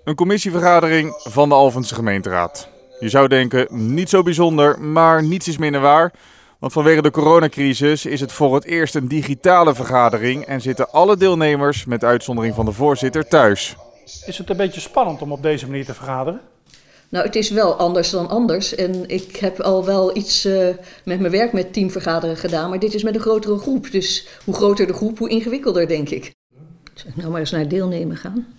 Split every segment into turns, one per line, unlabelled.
Een commissievergadering van de Alphense gemeenteraad. Je zou denken, niet zo bijzonder, maar niets is minder waar. Want vanwege de coronacrisis is het voor het eerst een digitale vergadering en zitten alle deelnemers, met uitzondering van de voorzitter, thuis.
Is het een beetje spannend om op deze manier te vergaderen?
Nou, het is wel anders dan anders. En ik heb al wel iets met mijn werk met teamvergaderen gedaan, maar dit is met een grotere groep. Dus hoe groter de groep, hoe ingewikkelder, denk ik. Nou, maar eens naar deelnemen gaan.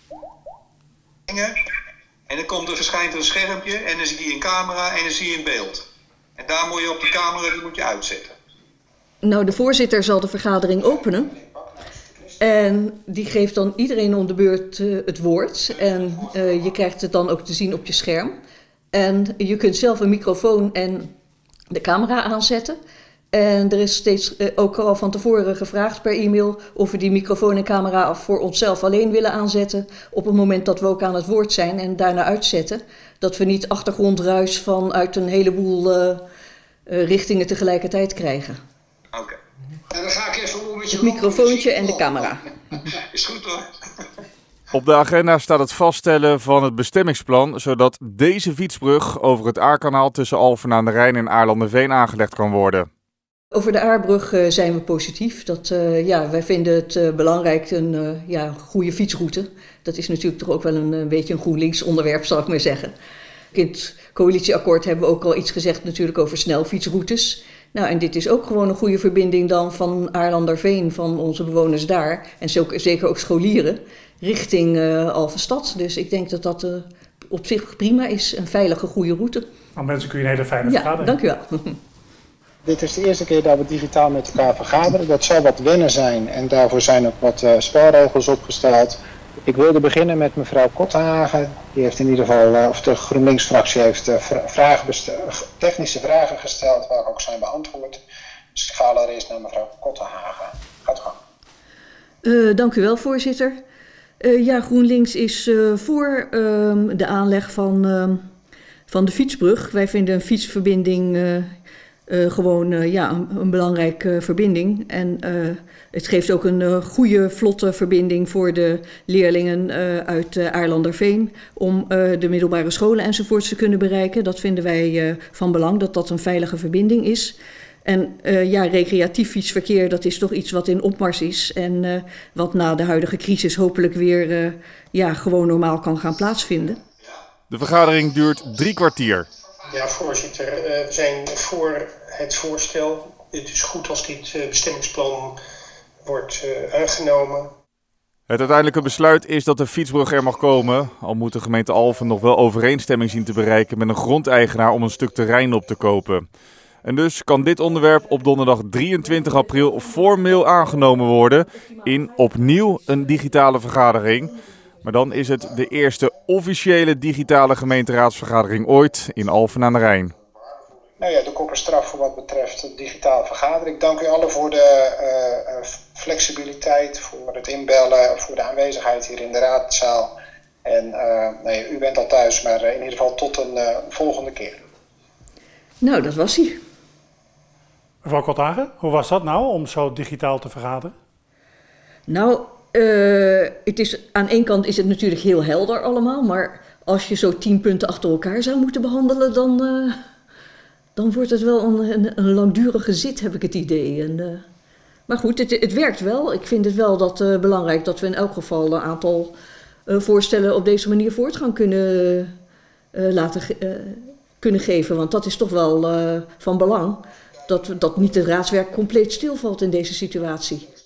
En dan verschijnt er een schermpje en dan zie je een camera en dan zie je een beeld. En daar moet je op die camera, die moet je uitzetten.
Nou, de voorzitter zal de vergadering openen. En die geeft dan iedereen om de beurt het woord. En je krijgt het dan ook te zien op je scherm. En je kunt zelf een microfoon en de camera aanzetten. En er is steeds ook al van tevoren gevraagd per e-mail of we die microfoon en camera voor onszelf alleen willen aanzetten. Op het moment dat we ook aan het woord zijn en daarna uitzetten. Dat we niet achtergrondruis vanuit een heleboel richtingen tegelijkertijd krijgen.
Oké. En dan ga ik even om met je
het microfoontje en de camera.
Is goed hoor.
Op de agenda staat het vaststellen van het bestemmingsplan, zodat deze fietsbrug over het Aarkanaal tussen Alphen aan de Rijn en Aarlanderveen aangelegd kan worden.
Over de Aarbrug zijn we positief. Wij vinden het belangrijk, een goede fietsroute. Dat is natuurlijk toch ook wel een beetje een GroenLinks onderwerp, zal ik maar zeggen. In het coalitieakkoord hebben we ook al iets gezegd natuurlijk over snelfietsroutes. Nou, en dit is ook gewoon een goede verbinding dan van Aarlanderveen, van onze bewoners daar. En zeker ook scholieren, richting Alphenstad. Dus ik denk dat dat op zich prima is, een veilige, goede route.
Nou, mensen, kun je een hele fijne vergadering.
Ja, dank u wel.
Dit is de eerste keer dat we digitaal met elkaar vergaderen. Dat zal wat wennen zijn en daarvoor zijn ook wat spelregels opgesteld. Ik wilde beginnen met mevrouw Kottenhagen. Die heeft in ieder geval, of de GroenLinks-fractie heeft technische vragen gesteld waar ook zijn beantwoord. Dus ik ga allereerst naar mevrouw Kottenhagen. Gaat gang.
Dank u wel, voorzitter. GroenLinks is voor de aanleg van de fietsbrug. Wij vinden een fietsverbinding een belangrijke verbinding. En het geeft ook een goede, vlotte verbinding voor de leerlingen uit Aarlanderveen om de middelbare scholen enzovoorts te kunnen bereiken. Dat vinden wij van belang, dat dat een veilige verbinding is. En recreatief fietsverkeer, dat is toch iets wat in opmars is en wat na de huidige crisis hopelijk weer gewoon normaal kan gaan plaatsvinden.
De vergadering duurt 3 kwartier.
Ja, voorzitter, we zijn voor het voorstel. Het is goed als dit bestemmingsplan wordt aangenomen.
Het uiteindelijke besluit is dat de fietsbrug er mag komen. Al moet de gemeente Alphen nog wel overeenstemming zien te bereiken met een grondeigenaar om een stuk terrein op te kopen. En dus kan dit onderwerp op donderdag 23 april formeel aangenomen worden in opnieuw een digitale vergadering. Maar dan is het de eerste officiële digitale gemeenteraadsvergadering ooit in Alphen aan de Rijn.
Nou ja, de kop en straf voor wat betreft de digitale vergadering. Ik dank u allen voor de flexibiliteit, voor het inbellen, voor de aanwezigheid hier in de raadzaal. En u bent al thuis, maar in ieder geval tot een volgende keer.
Nou, dat was hij.
Mevrouw Kottenhagen, hoe was dat nou om zo digitaal te vergaderen? Nou,
aan één kant is het natuurlijk heel helder allemaal, maar als je zo 10 punten achter elkaar zou moeten behandelen, dan wordt het wel een langdurige zit, heb ik het idee. Maar goed, het werkt wel. Ik vind het wel belangrijk dat we in elk geval een aantal voorstellen op deze manier voortgang kunnen geven. Want dat is toch wel van belang, dat niet het raadswerk compleet stilvalt in deze situatie.